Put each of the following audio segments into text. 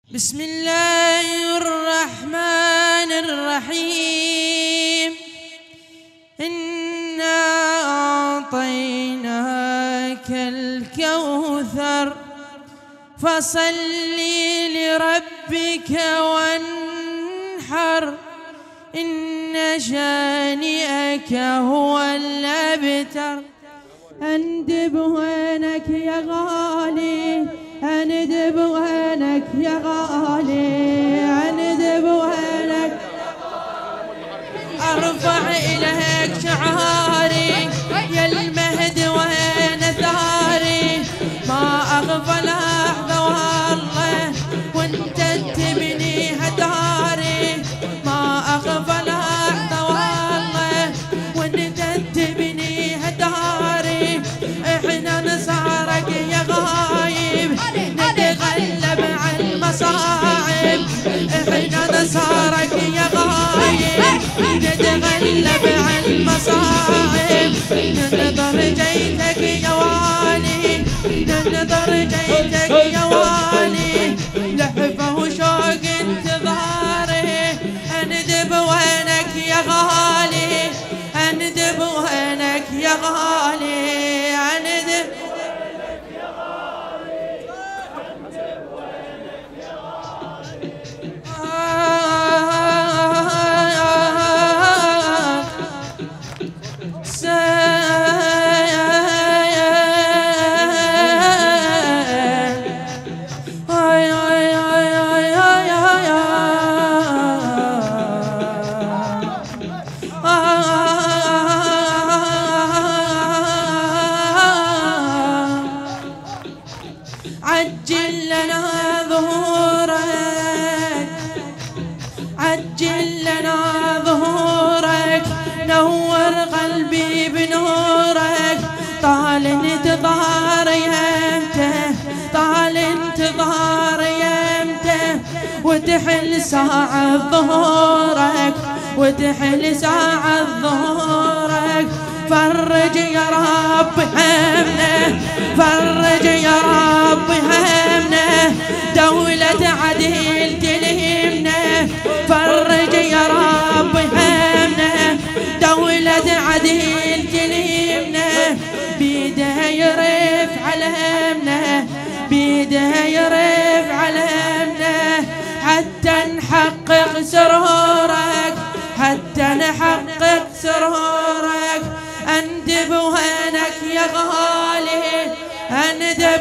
بسم الله الرحمن الرحيم. إنا أعطيناك الكوثر فصل لربك وانحر إن شانئك هو الأبتر. أندب وينك يا غالي، أندب وينك يا غالي، أندب وينك. أرفع إليك شعاري يا المهد وين ثاري، ما أغفى لحظة والله وانت تبني هداري، ما أغفى لحظة والله وانت تبني هداري. احنا نصارك يا غايب نتغلب على المصاعب، احنا نصارك يا غايب نتغلب على المصاعب. ننظر جيتك يا والي، ننظر جيتك يا والي، لحفة وشوق انتظاري. اندب وينك يا غالي، اندب وينك يا غالي، اندب عجل لنا ظهورك، عجل لنا ظهورك، نور قلبي بنورك. طال انتظار يمته، طال انتظار يمته، وتحل ساعة ظهورك، وتحل ساعة ظهورك. فرج يا رب همنا، فرج يا رب همنا، دولة عدل تلهمنا. فرج يا رب همنا، دولة عدل تلهمنا. بيده يرف على همنا، بيده يرف على همنا، حتى نحقق سرورك، حتى نحقق سرورك. أندب وينك يا غالي، أندب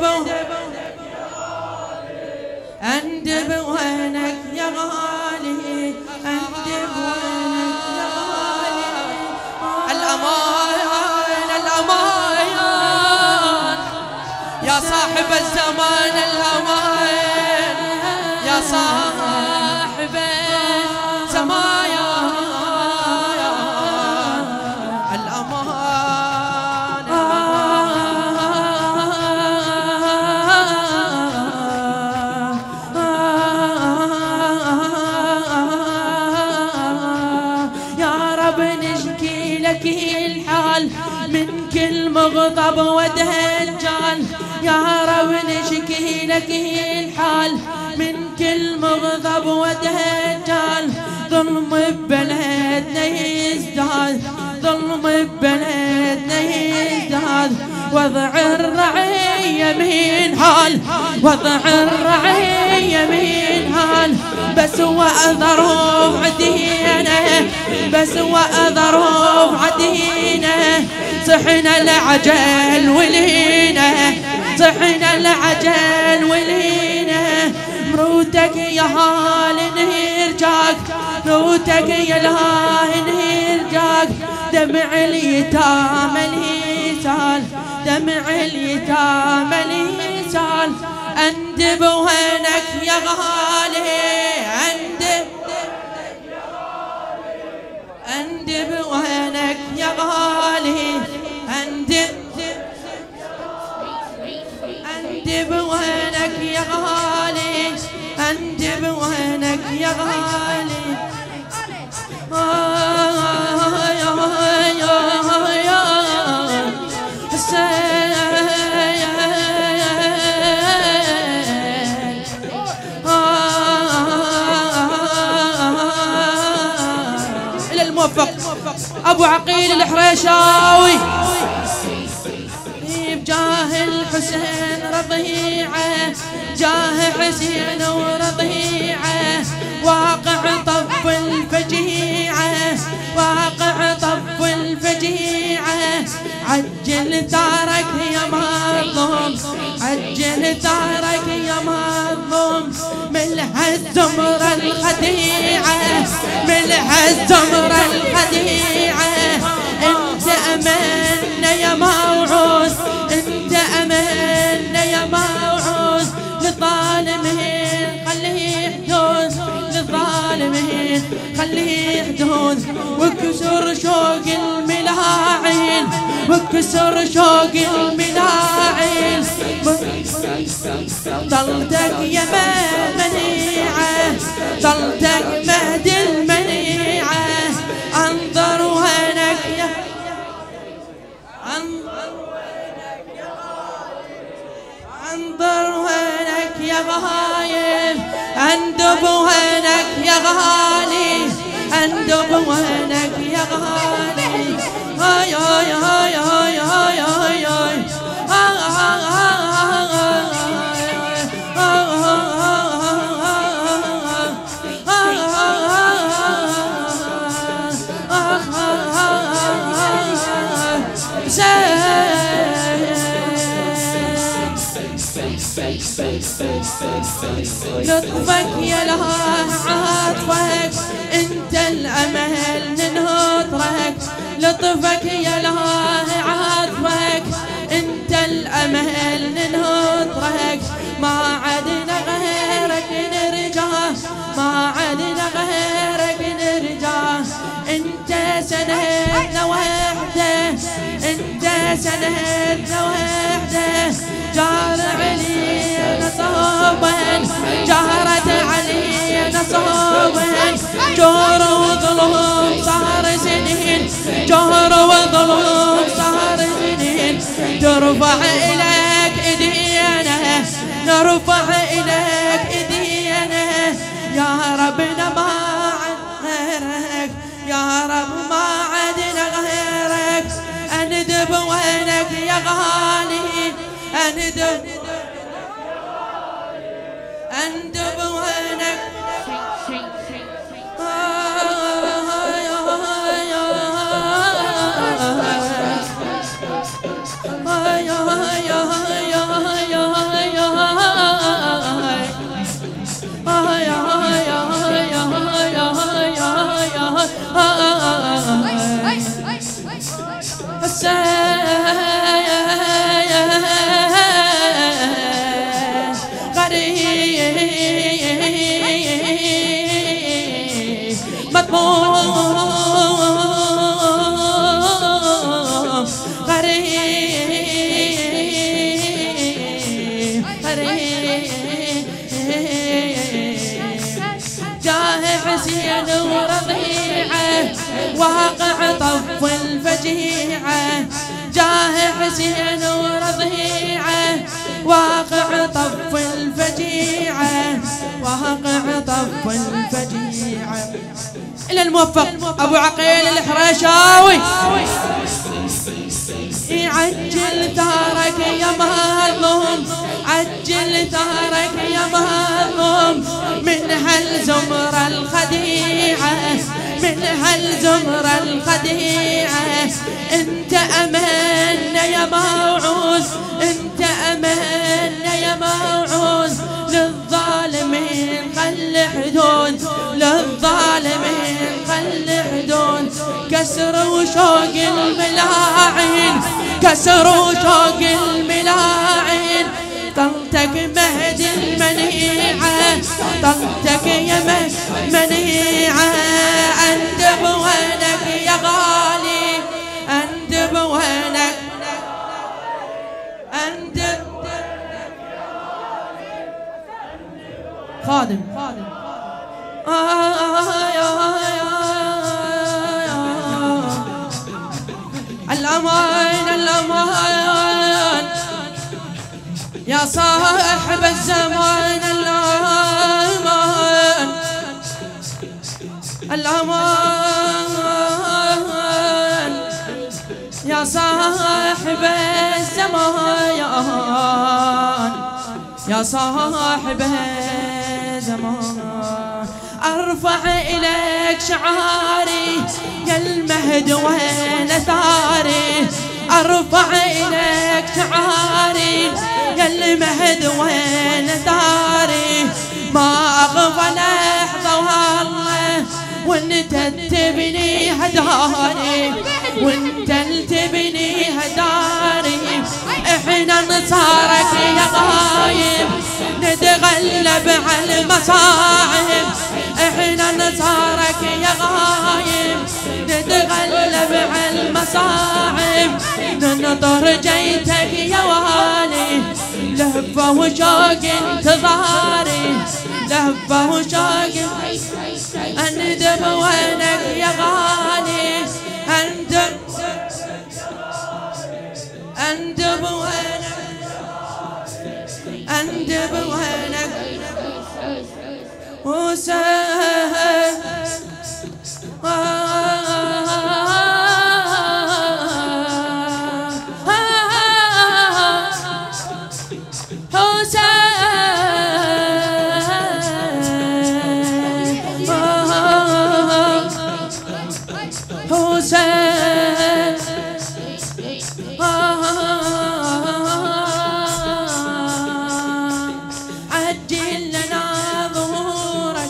أندب وينك يا غالي، أندب وينك يا غالي. الأمان الأمان يا صاحب الزمان، الأمان يا صاحب الزمان. الحال من كل مغضب ودجال، يا رب نشكي لك الحال من كل مغضب ودجال. ظلم ببلدنا يزداد، ظلم ببلدنا يزداد، وضع الرعية من حال، وضع الرعية من حال. بس وأظروف عدينا، بس وأظروف عدينا، صحنا العجل ولينا، صحنا العجل ولينا. مروتك يا هال نرجاك، مروتك يا لاه نرجاك. دمع اليتامى الهيسال، دمع اليتامى الهيسال. أندب وينك يا غالي، أندب أندب وينك يا غالي، أندب أندب وينك يا غالي، أندب وينك يا غالي. حسين أبو عقيل الحريشاوي بجاه الحسين رضيعه جاه حسين ورضيعه واقع طف الفجيعه واقع طف الفجيعه عجل ثارك يا مظلوم عجل ثارك يا مظلوم من هالزمرة الخديعة من هالزمرة الخديعة انت امنا يا موعود انت امنا يا موعود للظالمين خليه يحدث للظالمين خليه يحدث وكسر شوق الملاعين وكسر شوق الملاعين طلتك يا منيعة طلتك مهد المنيعة انظر وينك يا انظر وينك يا غايب اندب وينك يا غالي اندب وينك يا غالي هاي هاي هاي هاي هاي هاي لطفك يا لها عاطفك انت الامل ننهضرك لطفك يا لها عاطفك انت الامل ننهضرك ما عدنا غيرك نرجع ما عدنا غيرك نرجع انت سندنا وحده انت سندنا وحده جار علينا صوبا جارت علينا صوبا جور وظلم صار سنين جور وظلم صار سنين نرفع إليك إيدينا نرفع إليك إيدينا يا ربنا ما عد غيرك يا رب ما عدنا غيرك أندب وينك يا غالي أندب أندب وينك حسين ورضيعه واقع طف الفجيعه جاه حسين ورضيعه واقع طف الفجيعه واقع طف الفجيعه إلى الموفق أبو عقيل الحريشاوي عجل ثارك يا مظلوم عجل ثارك يا مظلوم من هالزمرة الخديعة من هالزمرة الخديعة انت أمنا يا موعود انت أمنا يا موعود للظالمين خل حدود للظالمين خل حدود كسر وشوق الملاعين كسر وشوق الملاعين طلتك مهد المنيعة طلتك يا منيعة أندب وينك يا غالي أندب وينك أندب خادم الأمان الأمان يا صاحب الزمان الأمان الأمان يا صاحب الزمان يا صاحب الزمان أرفع إليك شعاري يا المهد وين ثاري أرفع إليك شعاري يا المهد وين ثاري ما أغفى لحظة والله وانت تبني هداري وانت تبني هداري احنا نصارك يا غايب نتغلب على المصاعب احنا نصارك يا غايب نتغلب على المصاعب ننطر جيتك يا والي لهفة وشوق انتظاري لهفة وشوق اندب وينك يا غالي اندب وينك اندب وينك عجل لنا ظهورك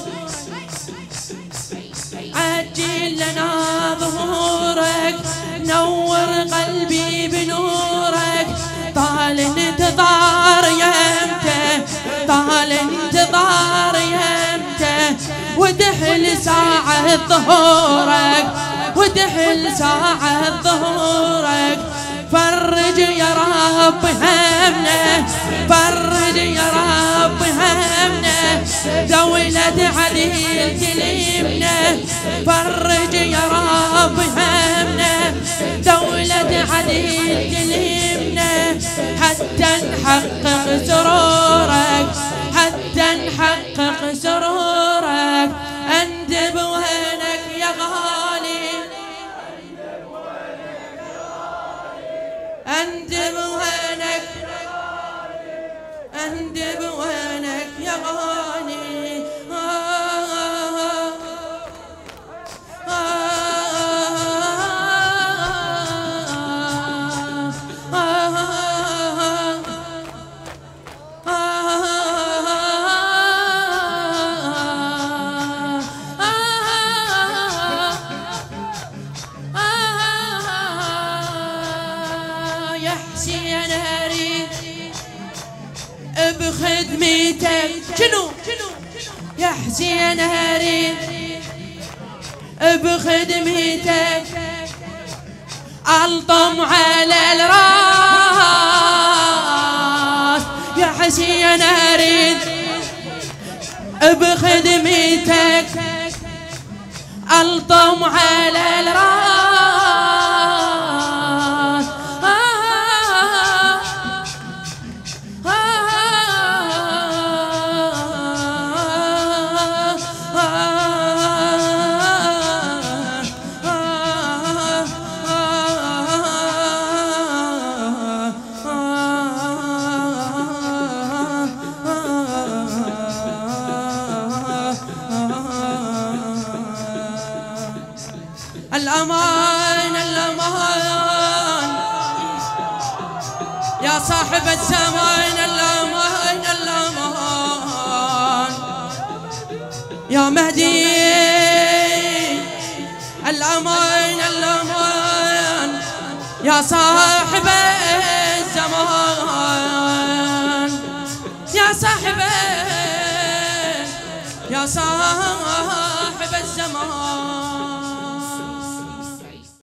عجل لنا ظهورك نور قلبي بنورك طال انتظار يمته طال انتظار يمته ودحل ساعة ظهورك ودحل ساعة ظهورك فرج يا رب همنا فرج يا رب همنا دولة عديل تلمنا فرج يا رب همنا دولة عديل تلمنا حتى نحقق سرورك حتى نحقق سرورك اندب وينك يا غالي اندب وينك اندب وينك يا غالي يا حسين اريد بخدمتك شنو يا حسين اريد بخدمتك الطم على الراس يا حسين اريد بخدمتك الطم على الراس الأمان الأمان يا صاحب الزمان الأمان الأمان يا مهدي الأمان الأمان يا صاحب الزمان يا صاحب الزمان